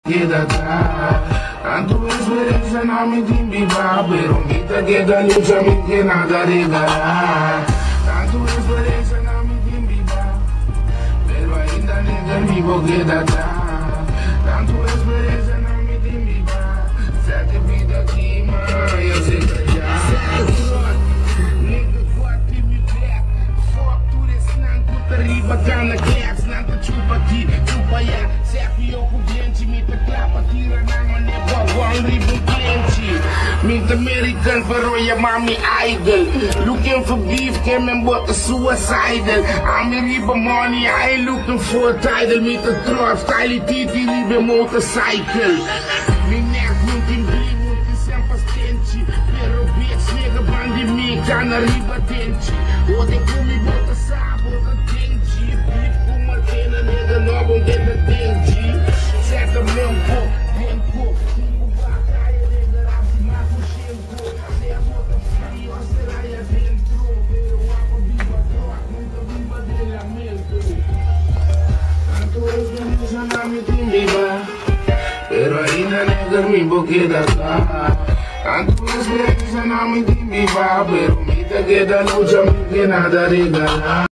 queda atrás. Tanto esperanza no me dimbiba, pero mi te queda lucha mi que nada regalar. Tanto esperanza no me dimbiba, pero ainda nega vivo queda atrás. Tanto esperanza no me dimbiba, sete vida aqui, mãe, eu sei que já. Nigga, corte me back, fuck tudo esse não puta riba, cana claps, não te chupa aqui, chupa ya, sepe eu com cliente, me te clapa, tira na mane, bagulho, riba cliente. Meet American for your mommy idol. Looking for beef, came and bought the suicidal. I'm a riba money, I ain't looking for a title. Meet the truck, style titi, riba motorcycle. Me neck, looking bling, looking sempre stenti. Pero bitch, nigga, bandi me, cana riba dente. O de come, bota sabo, bota dente. Beef com uma pena, nigga, não vão ter dente. Certa tempo, tempo. Pero ainda nega mi boqueda acá. Tanto esperanza no me dimbiba, pero mi te queda lucha mi que nada regala.